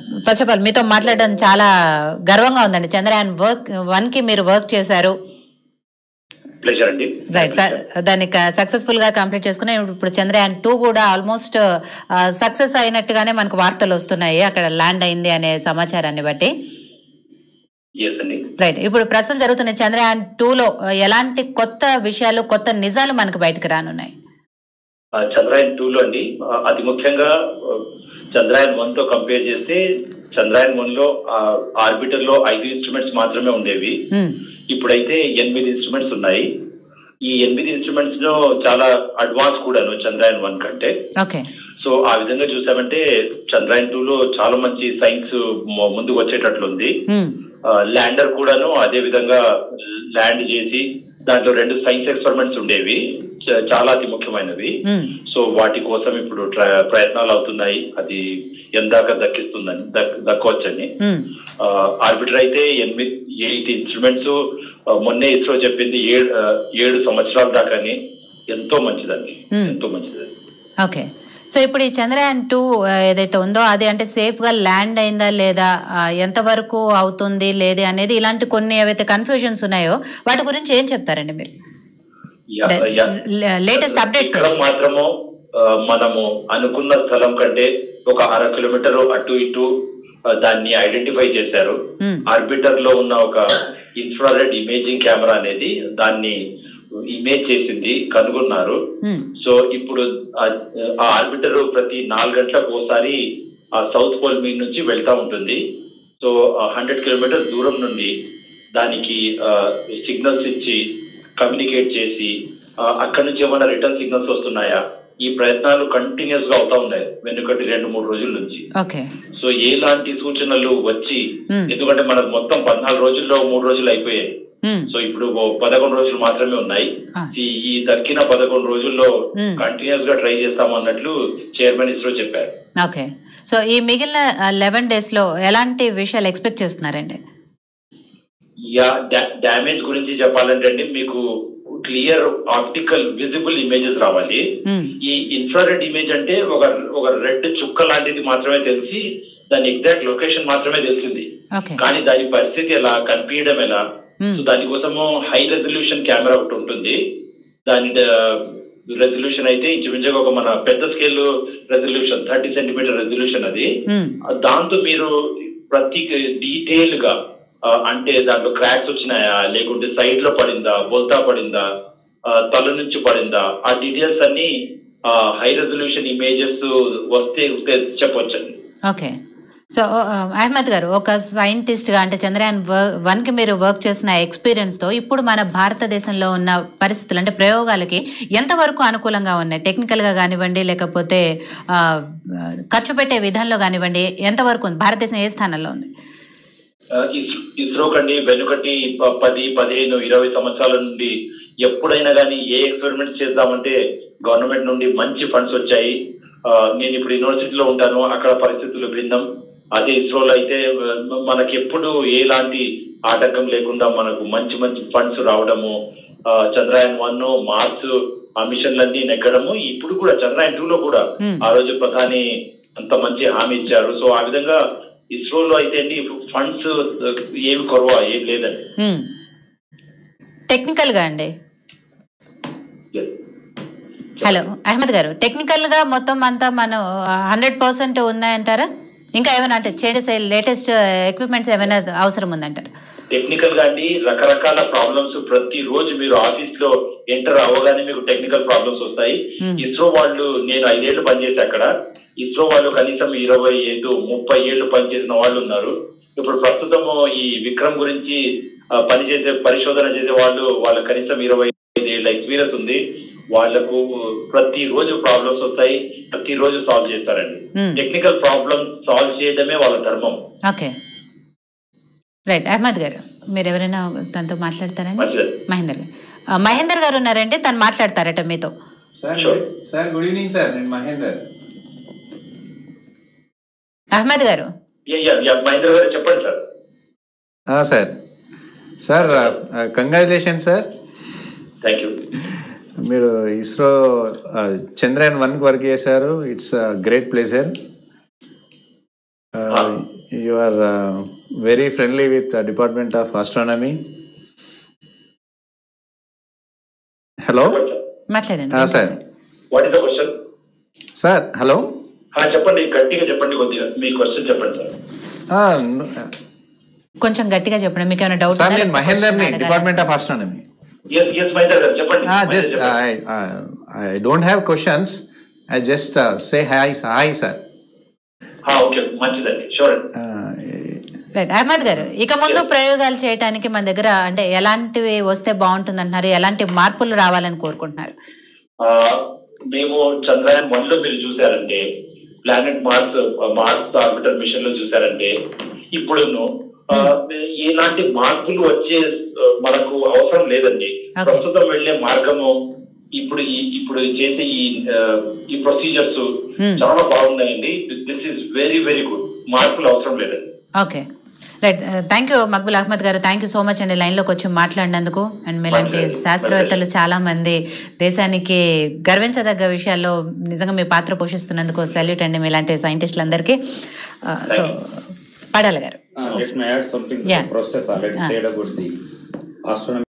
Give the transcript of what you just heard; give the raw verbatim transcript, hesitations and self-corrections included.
First of all మీతో మాట్లాడడం చాలా గర్వంగా ఉందండి. చంద్రయాన్ వర్క్ వన్ కి మీరు వర్క్ చేశారు, రైట్ సార్, దాన్ని సక్సెస్ఫుల్ గా కంప్లీట్ చేసుకుని ఇప్పుడు చంద్రయాన్ టూ కూడా ఆల్మోస్ట్ సక్సెస్ అయినట్టుగానే మనకు వార్తలు వస్తున్నాయి, అక్కడ ల్యాండ్ అయింది అనే సమాచారాన్ని బట్టి. రైట్, ఇప్పుడు ప్రస్తుతం జరుగుతున్న చంద్రయాన్ టూ లో ఎలాంటి కొత్త విషయాలు, కొత్త నిజాలు మనకు బయటకు రానున్నాయి? చంద్రయాన్ టూ లో అండి అతి ముఖ్యంగా చంద్రయాన్ వన్ తో కంపేర్ చేస్తే చంద్రయాన్ వన్ లో ఆర్బిటర్ లో ఐదు ఇన్స్ట్రుమెంట్స్ మాత్రమే ఉండేవి, ఇప్పుడైతే ఎనిమిది ఇన్స్ట్రుమెంట్స్ ఉన్నాయి. ఈ ఎనిమిది ఇన్స్ట్రుమెంట్స్ లో చాలా అడ్వాన్స్ కూడాను చంద్రయాన్ వన్ కంటే. సో ఆ విధంగా చూసామంటే చంద్రయాన్ టూ లో చాలా మంచి సైన్స్ ముందుకు వచ్చేటట్లుంది. ల్యాండర్ కూడాను అదే విధంగా ల్యాండ్ చేసి దాంట్లో రెండు సైన్స్ ఎక్స్పెరిమెంట్స్ ఉండేవి, చాలా అతి ముఖ్యమైనవి. సో వాటి కోసం ఇప్పుడు ప్రయత్నాలు అవుతున్నాయి, అది ఎందాక దక్కిస్తుందని దక్కవచ్చని. ఆర్బిటర్ అయితే ఎనిమిది ఎయిట్ ఇన్స్ట్రుమెంట్స్ మొన్నే ఇస్రో చెప్పింది ఏడు ఏడు సంవత్సరాల దాకాని, ఎంతో మంచిదండి, ఎంతో మంచిది. ఓకే, సో ఇప్పుడు ఈ చంద్రయాన్ టూ ఏదైతే ఉందో అది అంటే సేఫ్ గా ల్యాండ్ అయిందా లేదా, ఎంత వరకు అవుతుంది లేదు అనేది, ఇలాంటి కొన్ని ఏవైతే కన్ఫ్యూజన్స్ ఉన్నాయో వాటి గురించి ఏం చెప్తారండి మీరు? లేటెస్ట్ అప్డేట్స్ మాత్రము మనము అనుకున్న స్థలం కంటే ఒక అర కిలోమీటర్ అటు ఇటు దాన్ని ఐడెంటిఫై చేశారు. ఆర్బిటర్ లో ఉన్న ఒక ఇన్ఫ్రారెడ్ ఇమేజింగ్ కెమెరా అనేది దాన్ని ఇమేజ్ చేసింది, కనుగొన్నారు. సో ఇప్పుడు ఆ ఆర్బిటర్ ప్రతి నాలుగు గంటలకు ఒకసారి ఆ సౌత్ పోల్ మీద నుంచి వెళ్తా ఉంటుంది. సో హండ్రెడ్ కిలోమీటర్ దూరం నుండి దానికి సిగ్నల్స్ ఇచ్చి కమ్యూనికేట్ చేసి అక్కడి నుంచి ఏమైనా రిటర్న్ సిగ్నల్స్ వస్తున్నాయా, ఈ ప్రయత్నాలు కంటిన్యూస్ గా అవుతా ఉన్నాయి వెనుకటి రెండు మూడు రోజుల నుంచి. సో ఎలాంటి సూచనలు వచ్చి, ఎందుకంటే మనకు మొత్తం పద్నాలుగు రోజుల్లో మూడు రోజులు అయిపోయాయి, సో ఇప్పుడు పదకొండు రోజులు మాత్రమే ఉన్నాయి. ఈ దక్కిన పదకొండు రోజుల్లో కంటిన్యూస్ గా ట్రై చేస్తాము అన్నట్లు చైర్మన్ ఇస్రో చెప్పారు. ఓకే, సో ఈ మిగిలిన లెవెన్ డేస్ లో ఎలాంటి విషయాలు ఎక్స్పెక్ట్ చేస్తున్నారండి? యా, డ్యామేజ్ గురించి చెప్పాలంటే అండి మీకు క్లియర్ ఆప్టికల్ విజిబుల్ ఇమేజెస్ రావాలి. ఈ ఇన్ఫ్రారెడ్ ఇమేజ్ అంటే ఒక ఒక రెడ్ చుక్క లాంటిది మాత్రమే తెలిసి దాని ఎగ్జాక్ట్ లొకేషన్ మాత్రమే తెలిసింది, కానీ దాని పరిస్థితి ఎలా, కనిపించడం ఎలా. సో దానికోసము హై రెజల్యూషన్ కెమెరా ఒకటి ఉంటుంది, దాని రెజల్యూషన్ అయితే ఇంచుమించుగా ఒక మన పెద్ద scale resolution thirty centimeter resolution అది. దాంతో మీరు ప్రతి డీటెయిల్ గా అంటే దాంట్లో క్రాక్స్ వచ్చినాయా, లేకుంటే సైడ్ లో పడిందా, బోల్తా పడిందా, తల నుంచి పడిందా, ఆ డీటెయిల్స్ అన్ని హై రెజల్యూషన్ ఇమేజెస్ వస్తే చెప్పొచ్చండి. ఓకే, సో అహ్మద్ గారు, ఒక సైంటిస్ట్ గా అంటే చంద్రయాన్ వన్ కి మీరు వర్క్ చేసిన ఎక్స్పీరియన్స్ తో ఇప్పుడు మన భారతదేశంలో ఉన్న పరిస్థితులు అంటే ప్రయోగాలకి ఎంతవరకు అనుకూలంగా ఉన్నాయి? టెక్నికల్ గా కానివ్వండి, లేకపోతే ఖర్చు పెట్టే విధానంలో కానివ్వండి, ఎంతవరకు ఉంది? భారతదేశం ఏ స్థానంలో ఉంది? ఇస్రో కండి వెనుకటి పది పదిహేను ఇరవై సంవత్సరాల నుండి ఎప్పుడైనా కానీ ఏ ఎక్స్పెరిమెంట్స్ చేద్దామంటే గవర్నమెంట్ నుండి మంచి ఫండ్స్ వచ్చాయి. నేను ఇప్పుడు యూనివర్సిటీలో ఉంటాను, అక్కడ పరిస్థితులు భిన్నం. అదే ఇస్రోలో అయితే మనకి ఎప్పుడు ఎలాంటి ఆటంకం లేకుండా మనకు మంచి మంచి ఫండ్స్ రావడము, చంద్రయాన్ వన్ మార్స్ ఆ మిషన్లన్నీ నెగ్గడము, ఇప్పుడు కూడా చంద్రయాన్ టూ లో కూడా ఆ రోజు ప్రధాని అంత మంచి హామీ ఇచ్చారు. సో ఆ విధంగా ఇస్రోలో అయితే అండి ఫండ్స్ ఏమి కొరవ ఏం లేదండి. టెక్నికల్ గా అండి, హలో అహ్మద్ గారు, టెక్నికల్ గా మొత్తం అంతా మనం హండ్రెడ్ పర్సెంట్ ఉన్నాయంటారా? ఇంకా ఏమైనా అంటే చేంజెస్, లేటెస్ట్ ఎక్విప్మెంట్స్ ఏమైనా అవసరం ఉందంటారా? టెక్నికల్ గా అండి రకరకాల ప్రాబ్లమ్స్ ప్రతి రోజు మీరు ఆఫీస్ లో ఎంటర్ అవ్వగానే మీకు టెక్నికల్ ప్రాబ్లమ్స్ వస్తాయి. ఇస్రో వాళ్ళు, నేను ఐదేళ్లు పనిచేసి అక్కడ, ఇస్రో వాళ్ళు కనీసం ఇరవై ఐదు ముప్పై ఏళ్ళు పనిచేసిన వాళ్ళు ఉన్నారు. ఇప్పుడు ప్రస్తుతము ఈ విక్రమ్ గురించి పనిచేసే పరిశోధన చేసే వాళ్ళు వాళ్ళ కనీసం ఇరవై ఐదు ఏళ్ళ ఎక్స్పీరియన్స్ ఉంది. వాళ్లకు ప్రతి రోజు ప్రాబ్లమ్స్ వస్తాయి, ప్రతి రోజు సాల్వ్ చేస్తారండి. టెక్నికల్ ప్రాబ్లమ్ సాల్వ్ చేయడమే వాళ్ళ ధర్మం. Okay, right. అహ్మద్ గారు, మీరు ఎవరైనా తనతో మాట్లాడతారండి? మహేందర్ గారు, మహేందర్ గారు ఉన్నారంటే తను మాట్లాడతారట మీతో. Sir sir good evening sir, నేను మహేందర్. అహ్మద్ గారు చెప్పండి sir. Sir sir congratulation sir. Thank you. మీరు ఇస్రో చంద్రయాన్ వన్ వర్క్ చేశారు, it's great pleasure. you are uh, very friendly with the Department of Astronomy. Hello? మాట్లాడండి Ah, sir. What is the question? Sir, hello? చెప్పండి, గట్టిగా చెప్పండి, కొద్దిగా మీ question చెప్పండి sir. Ah, no, కొంచెం గట్టిగా చెప్పండి, మీకు ఏమైనా డౌట్ sir, నేను మహేందర్ని, Department of Astronomy. Yes, yes, Mahender గారు చెప్పండి. Ah, మహేందర్ just చెప్పండి. I, I, I don't have questions. I just uh, say hi, hi, sir. Ah, okay, మంచిదండి, షూర్. Uh, right. అహ్మద్ గారు, ఇక ముందు ప్రయోగాలు చేయడానికి మన దగ్గర అంటే ఎలాంటివి వస్తే బాగుంటుంది అంటున్నారు, ఎలాంటి మార్పులు రావాలని కోరుకుంటున్నారు? మేము చంద్రయాన్ వన్ లో మీరు చూసారంటే, planet Mars Mars orbiter mission లో చూసారంటే, ఇప్పుడును ఎలాంటి మార్పులు వచ్చే మనకు అవసరం లేదండి. ప్రస్తుతం వెళ్లే మార్గము, ఇప్పుడు ఇప్పుడు చేసే ఈ ఈ ప్రొసీజర్స్ చాలా బాగున్నాయండి. This is very very good. మార్పులు అవసరం లేదండి. Okay, right. Thank you Maqbool Ahmed గారు, థ్యాంక్ యూ సో మచ్ అండి లైన్లోకి వచ్చి మాట్లాడినందుకు. అండ్ మీలాంటి శాస్త్రవేత్తలు చాలా మంది దేశానికి గర్వించదగ్గ విషయాల్లో నిజంగా మీ పాత్ర పోషిస్తున్నందుకు సెల్యూట్ అండి మీలాంటి సైంటిస్టులందరికీ. సో పడాల గారు, let me add something to Yeah. the process already said about the astronomy.